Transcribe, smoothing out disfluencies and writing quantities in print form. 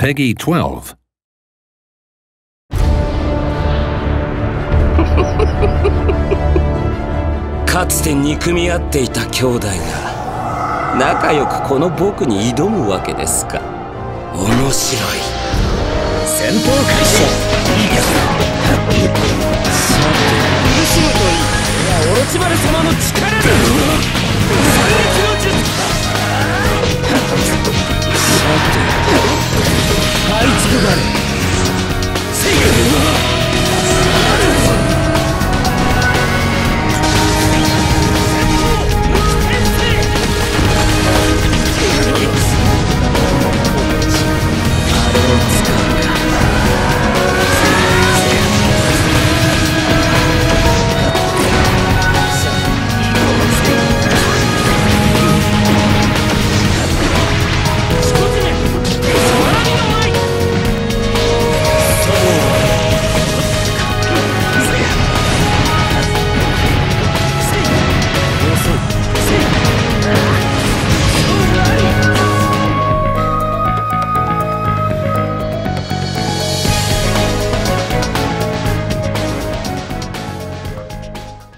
Peggy 12. かつて憎み合っていた兄弟が仲良くこの僕に挑むわけですか。面白い。戦闘開始。苦しむといい。オロチマル様の力だ。反撃の術。はいつくばれ。